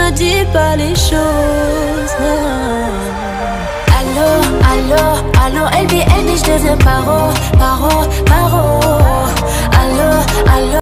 me dis pas les choses. Allô, allô, allô, LB, je deviens paro, paro.